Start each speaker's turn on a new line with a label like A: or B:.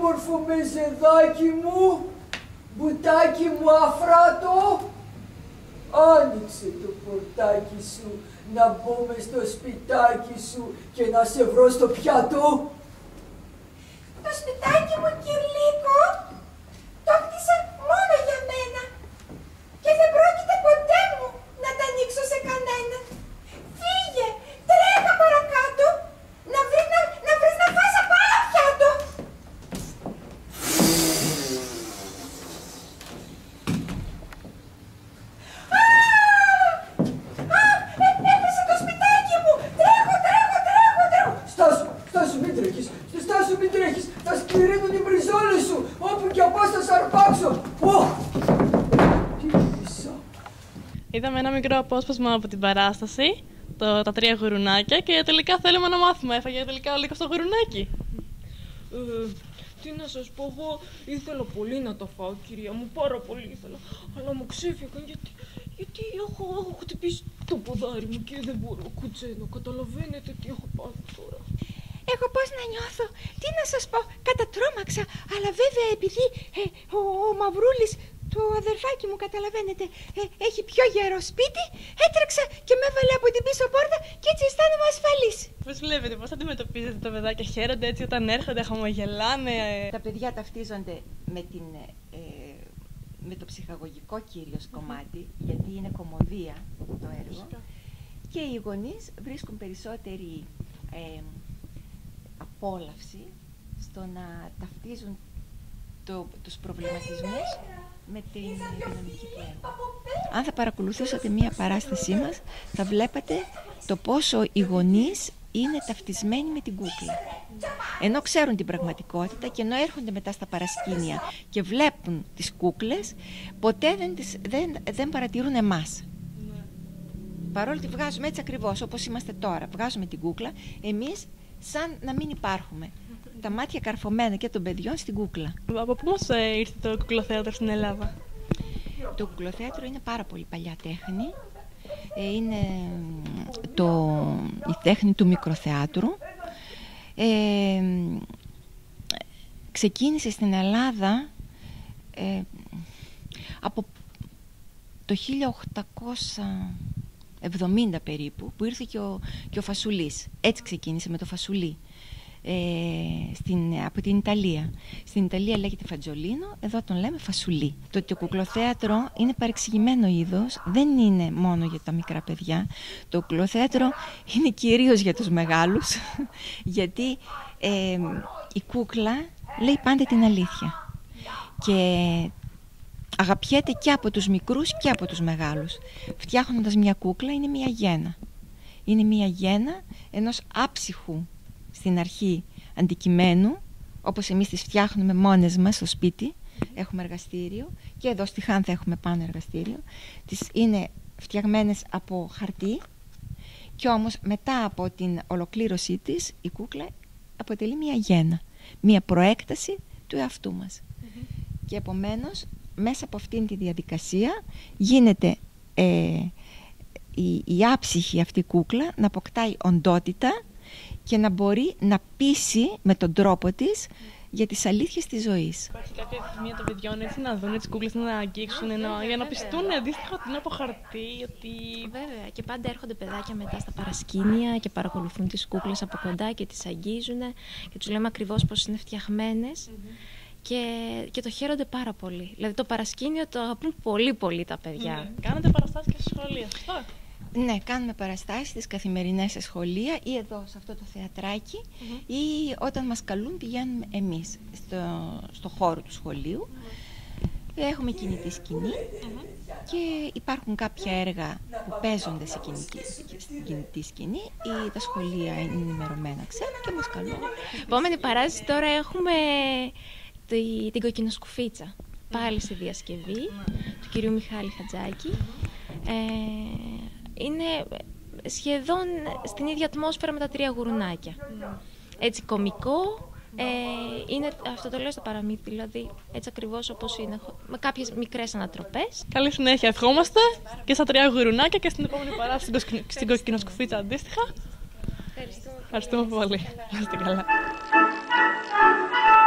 A: όμορφο μεζεδάκι μου, μπουτάκι μου αφράτο. Άνοιξε το πορτάκι σου, να μπούμε στο σπιτάκι σου και να σε βρω στο πιάτο.
B: Το σπιτάκι μου, Κυρλίκο, το χτίσα μόνο για μένα και δεν πρόκειται ποτέ μου να τα ανοίξω σε κανένα. Φύγε, τρέχα παρακάτω, να βρεις να φας από άλλο πιάτο. Έπεσε το σπιτάκι μου, τρέχω.
A: Στάσου, μην τρέχεις, μην τρέχεις, θα σκληρύνουν οι μπριζόλες σου, όπου κι απάς θα σαρπάξω. Τι είδησα.
C: Είδαμε ένα μικρό απόσπασμα από την παράσταση, τα τρία γουρουνάκια, και τελικά θέλουμε να μάθουμε. Έφαγε τελικά ο Λύκος το γουρουνάκι.
D: Τι να σας πω, εγώ ήθελα πολύ να τα φάω, κυρία μου, πάρα πολύ ήθελα, αλλά μου ξέφυγαν γιατί έχω χτυπήσει το ποδάρι μου και δεν μπορώ κουτσένω. Καταλαβαίνετε τι έχω πάθει τώρα.
B: Εγώ πώς να νιώθω, τι να σας πω, κατατρώμαξα, αλλά βέβαια επειδή ο Μαυρούλης, το αδερφάκι μου, καταλαβαίνετε, έχει πιο γερό σπίτι, έτρεξα και με έβαλε από την πίσω πόρτα και έτσι αισθάνομαι ασφαλής.
C: Πώς βλέπετε, πώς αντιμετωπίζετε τα παιδάκια, χαίρονται έτσι όταν έρχονται, χαμογελάνε?
E: Τα παιδιά ταυτίζονται με το ψυχαγωγικό κυρίως κομμάτι, γιατί είναι κωμωδία το έργο, και οι γονείς βρίσκουν περισσότερη απόλαυση στο να ταυτίζουν τους προβληματισμούς με την δυναμική του έργου. Αν θα παρακολουθούσατε μία παράστασή μας, θα βλέπατε το πόσο οι γονείς είναι ταυτισμένοι με την κούκλα. Ενώ ξέρουν την πραγματικότητα και ενώ έρχονται μετά στα παρασκήνια και βλέπουν τις κούκλες, ποτέ δεν παρατηρούν εμάς. Παρόλο ότι βγάζουμε έτσι ακριβώς όπως είμαστε τώρα, βγάζουμε την κούκλα, εμείς σαν να μην υπάρχουμε. Τα μάτια καρφωμένα και των παιδιών στην κούκλα.
C: Από πού μας ήρθε το κουκλοθέατρο στην Ελλάδα?
E: Το κουκλοθέατρο είναι πάρα πολύ παλιά τέχνη. Είναι η τέχνη του μικροθεάτρου. Ξεκίνησε στην Ελλάδα από το 1870 περίπου, που ήρθε και ο Φασουλής. Έτσι ξεκίνησε, με το Φασουλή, από την Ιταλία. Στην Ιταλία λέγεται Φατζολίνο, εδώ τον λέμε Φασουλή. Το κουκλοθέατρο είναι παρεξηγημένο είδος, δεν είναι μόνο για τα μικρά παιδιά. Το κουκλοθέατρο είναι κυρίως για τους μεγάλους, γιατί η κούκλα λέει πάντα την αλήθεια και αγαπιέται και από τους μικρούς και από τους μεγάλους. Φτιάχνοντας μια κούκλα είναι μια γέννα. Είναι μια γέννα ενός άψυχου στην αρχή αντικειμένου, όπως εμείς τις φτιάχνουμε μόνες μας στο σπίτι. Έχουμε εργαστήριο και εδώ στη Χάνθα έχουμε πάνω εργαστήριο. Είναι φτιαγμένες από χαρτί και όμως μετά από την ολοκλήρωσή της η κούκλα αποτελεί μια γέννα, μια προέκταση του εαυτού μας. Και επομένως μέσα από αυτήν τη διαδικασία γίνεται η άψυχη αυτή κούκλα να αποκτάει οντότητα και να μπορεί να πείσει με τον τρόπο της για τις αλήθειες της ζωής.
C: Υπάρχει κάποια επιθυμία των παιδιών έτσι να δουν τις κούκλες, να αγγίξουν, για να πιστούν αντίστοιχα ότι είναι από χαρτί?
F: Βέβαια, και πάντα έρχονται παιδάκια μετά στα παρασκήνια και παρακολουθούν τις κούκλες από κοντά και τις αγγίζουν και τους λέμε ακριβώς πώς είναι φτιαγμένες. Και το χαίρονται πάρα πολύ. Δηλαδή το παρασκήνιο το αγαπούν πολύ πολύ τα παιδιά.
C: Κάνετε παραστάσεις και στη σχολεία, σωστά?
E: Ναι, κάνουμε παραστάσεις στις καθημερινές σε σχολεία ή εδώ σε αυτό το θεατράκι, ή όταν μας καλούν πηγαίνουμε εμείς στο χώρο του σχολείου. Έχουμε κινητή σκηνή και υπάρχουν κάποια έργα που παίζονται στην κινητή σκηνή ή τα σχολεία είναι ενημερωμένα, ξέρουν, και μας καλούν.
F: Επόμενη παράσταση τώρα έχουμε την Κοκκινοσκουφίτσα, πάλι στη διασκευή του κυρίου Μιχάλη Χατζάκη. Είναι σχεδόν στην ίδια ατμόσφαιρα με τα τρία γουρουνάκια. Έτσι κωμικό, είναι, αυτό το λέω στο παραμύθι, δηλαδή έτσι ακριβώς όπως είναι, με κάποιες μικρές ανατροπές.
C: Καλή συνέχεια, ευχόμαστε και στα τρία γουρουνάκια και στην επόμενη παράσταση στην Κοκκινοσκουφίτσα αντίστοιχα. Ευχαριστούμε πολύ. Να είστε καλά.